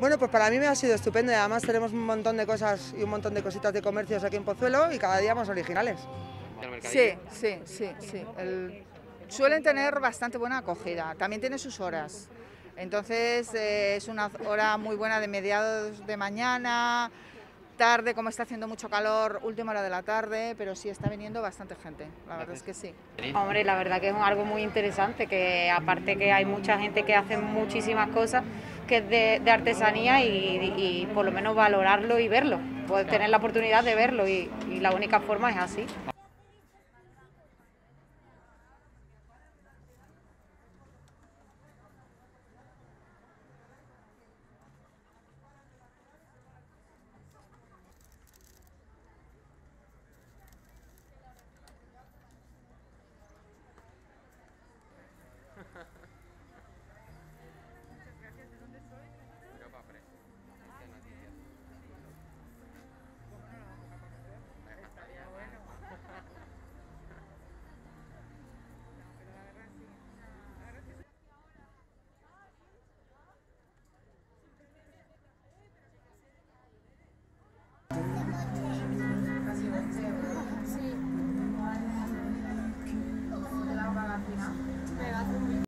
Bueno, pues para mí me ha sido estupendo y además tenemos un montón de cosas y un montón de cositas de comercios aquí en Pozuelo y cada día más originales. Sí, suelen tener bastante buena acogida, también tiene sus horas. Entonces es una hora muy buena de mediados de mañana, tarde, como está haciendo mucho calor, última hora de la tarde, pero sí está viniendo bastante gente, la verdad es que sí. Hombre, la verdad que es algo muy interesante, que aparte que hay mucha gente que hace muchísimas cosas que es de artesanía y por lo menos valorarlo y verlo, poder tener la oportunidad de verlo y la única forma es así.